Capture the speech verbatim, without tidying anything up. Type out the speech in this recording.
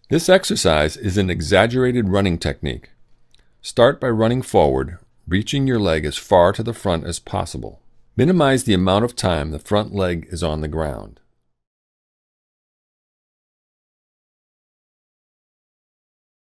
This exercise is an exaggerated running technique. Start by running forward, reaching your leg as far to the front as possible. Minimize the amount of time the front leg is on the ground.